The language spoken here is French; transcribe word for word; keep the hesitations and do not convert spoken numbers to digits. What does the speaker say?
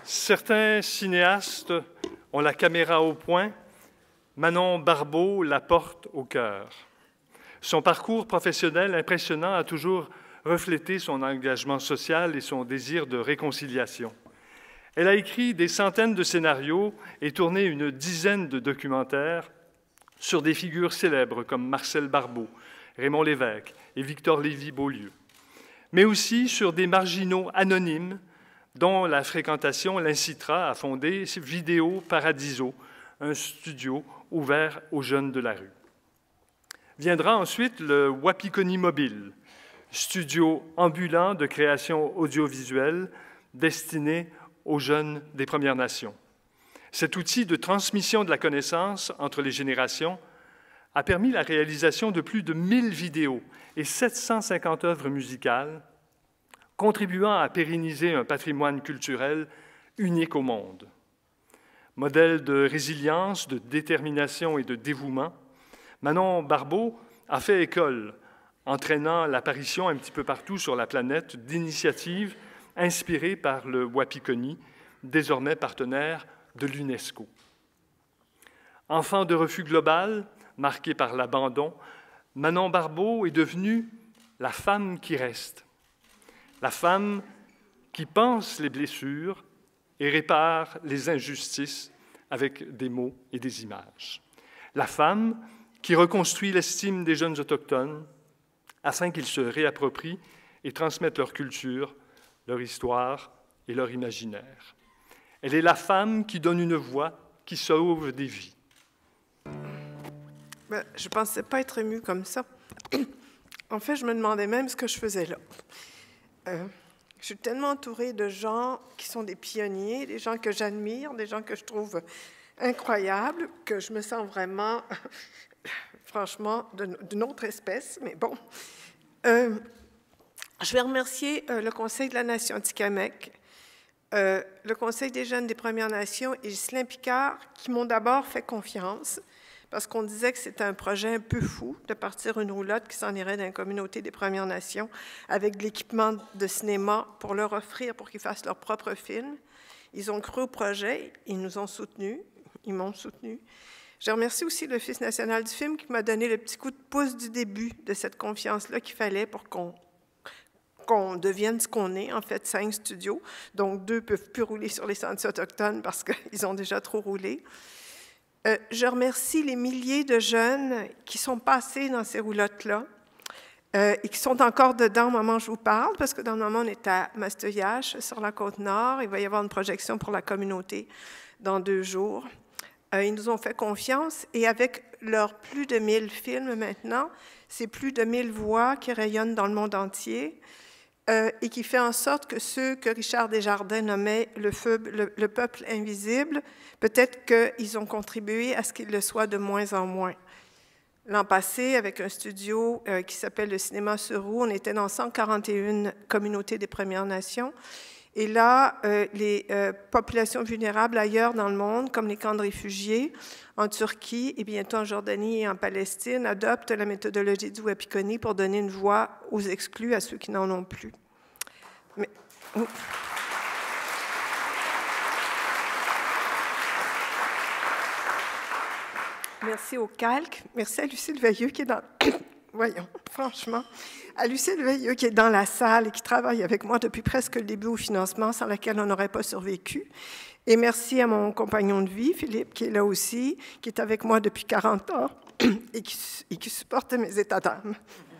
Certains cinéastes ont la caméra au poing, Manon Barbeau la porte au cœur. Son parcours professionnel impressionnant a toujours reflété son engagement social et son désir de réconciliation. Elle a écrit des centaines de scénarios et tourné une dizaine de documentaires sur des figures célèbres comme Marcel Barbeau, Raymond Lévesque et Victor Lévy-Beaulieu, mais aussi sur des marginaux anonymes dont la fréquentation l'incitera à fonder Vidéo Paradiso, un studio ouvert aux jeunes de la rue. Viendra ensuite le Wapikoni Mobile, studio ambulant de création audiovisuelle destiné aux jeunes des Premières Nations. Cet outil de transmission de la connaissance entre les générations a permis la réalisation de plus de mille vidéos et sept cent cinquante œuvres musicales, contribuant à pérenniser un patrimoine culturel unique au monde. Modèle de résilience, de détermination et de dévouement, Manon Barbeau a fait école, entraînant l'apparition un petit peu partout sur la planète d'initiatives inspirées par le Wapikoni, désormais partenaire de l'UNESCO. Enfant de refus global, marqué par l'abandon, Manon Barbeau est devenue la femme qui reste, la femme qui pense les blessures et répare les injustices avec des mots et des images. La femme qui reconstruit l'estime des jeunes autochtones afin qu'ils se réapproprient et transmettent leur culture, leur histoire et leur imaginaire. Elle est la femme qui donne une voix, qui sauve des vies. Ben, je ne pensais pas être émue comme ça. En fait, je me demandais même ce que je faisais là. Euh, je suis tellement entourée de gens qui sont des pionniers, des gens que j'admire, des gens que je trouve incroyables, que je me sens vraiment, franchement, d'une autre espèce, mais bon. Euh, je vais remercier euh, le Conseil de la Nation Atikamekw, euh, le Conseil des jeunes des Premières Nations et Ghislain Picard, qui m'ont d'abord fait confiance, parce qu'on disait que c'était un projet un peu fou de partir une roulotte qui s'en irait dans la communauté des Premières Nations avec de l'équipement de cinéma pour leur offrir, pour qu'ils fassent leur propre film. Ils ont cru au projet, ils nous ont soutenus, ils m'ont soutenu. Je remercie aussi l'Office national du film qui m'a donné le petit coup de pouce du début de cette confiance-là qu'il fallait pour qu'on qu'on devienne ce qu'on est, en fait, cinq studios. Donc, deux ne peuvent plus rouler sur les sentiers autochtones parce qu'ils ont déjà trop roulé. Euh, je remercie les milliers de jeunes qui sont passés dans ces roulottes-là euh, et qui sont encore dedans au moment où je vous parle, parce que dans le moment, on est à Masteuillache, sur la Côte-Nord. Il va y avoir une projection pour la communauté dans deux jours. Euh, ils nous ont fait confiance et avec leurs plus de mille films maintenant, c'est plus de mille voix qui rayonnent dans le monde entier euh, et qui fait en sorte que ceux que Richard Desjardins nommait le, feu, le, le peuple invisible, peut-être qu'ils ont contribué à ce qu'il le soit de moins en moins. L'an passé, avec un studio euh, qui s'appelle le Cinéma sur Roue, on était dans cent quarante et une communautés des Premières Nations. Et là, euh, les euh, populations vulnérables ailleurs dans le monde, comme les camps de réfugiés, en Turquie et bientôt en Jordanie et en Palestine, adoptent la méthodologie du Wapikoni pour donner une voix aux exclus, à ceux qui n'en ont plus. Mais... Merci au Calque. Merci à Lucille Veilleux qui est dans... Voyons, franchement, à Lucille Veilleux qui est dans la salle et qui travaille avec moi depuis presque le début au financement, sans laquelle on n'aurait pas survécu. Et merci à mon compagnon de vie, Philippe, qui est là aussi, qui est avec moi depuis quarante ans et qui, et qui supporte mes états d'âme.